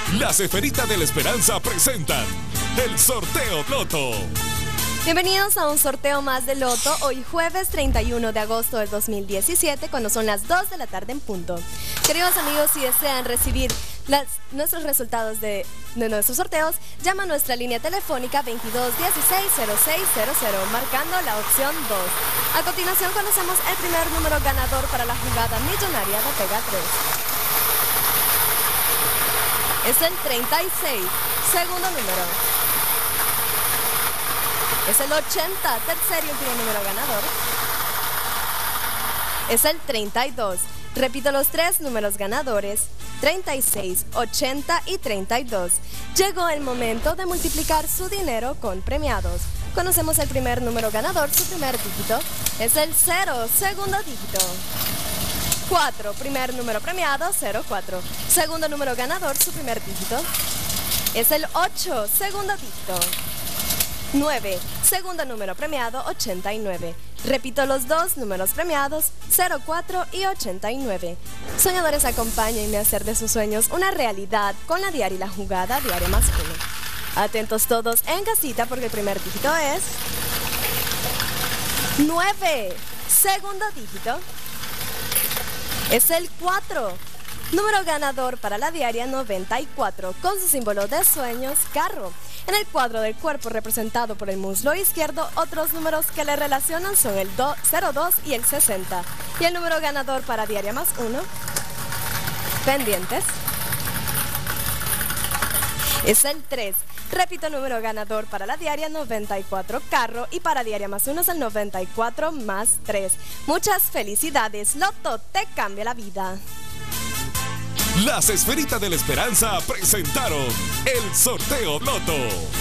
Las Esferitas de la Esperanza presentan el Sorteo Loto. Bienvenidos a un sorteo más de Loto, hoy jueves 31 de agosto del 2017, cuando son las 2 de la tarde en punto. Queridos amigos, si desean recibir nuestros resultados de nuestros sorteos, llama a nuestra línea telefónica 2216-0600, marcando la opción 2. A continuación conocemos el primer número ganador para la jugada millonaria de Pega 3. Es el 36, segundo número. Es el 80, tercer y último número ganador. Es el 32. Repito los tres números ganadores, 36, 80 y 32. Llegó el momento de multiplicar su dinero con premiados. Conocemos el primer número ganador, su primer dígito. Es el 0, segundo dígito. 4, primer número premiado, 04. Segundo número ganador, su primer dígito. Es el 8, segundo dígito. 9, segundo número premiado, 89. Repito los dos números premiados, 04 y 89. Soñadores, acompáñenme a hacer de sus sueños una realidad con la diaria y la jugada diaria más 1. Atentos todos en casita porque el primer dígito es 9, segundo dígito. Es el 4. Número ganador para la diaria 94, con su símbolo de sueños, carro. En el cuadro del cuerpo representado por el muslo izquierdo, otros números que le relacionan son el 02 y el 60. Y el número ganador para diaria más 1, pendientes, es el 3. Repito, número ganador para la diaria 94, carro, y para diaria más 1 es el 94 más 3. Muchas felicidades, Loto te cambia la vida. Las Esferitas de la Esperanza presentaron el Sorteo Loto.